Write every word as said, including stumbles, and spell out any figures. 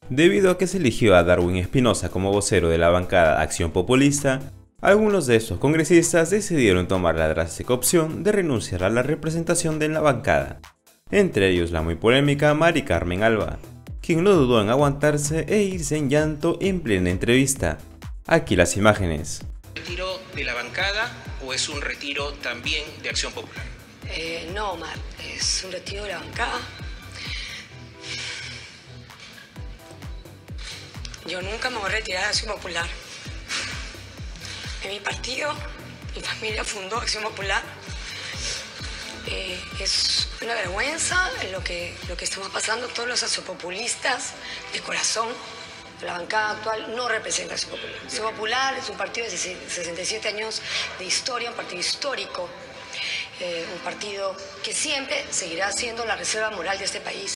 Debido a que se eligió a Darwin Espinosa como vocero de la bancada Acción Populista, algunos de estos congresistas decidieron tomar la drástica opción de renunciar a la representación de la bancada, entre ellos la muy polémica Mari Carmen Alba, quien no dudó en aguantarse e irse en llanto en plena entrevista. Aquí las imágenes. ¿Retiro de la bancada o es un retiro también de Acción Popular? Eh, no, Omar, es un retiro de la bancada. Yo nunca me voy a retirar de Acción Popular. En mi partido, mi familia fundó Acción Popular. Eh, es una vergüenza lo que, lo que estamos pasando. Todos los accionpopulistas de corazón, la bancada actual no representa a Acción Popular. Acción Popular es un partido de sesenta y siete años de historia, un partido histórico, eh, un partido que siempre seguirá siendo la reserva moral de este país.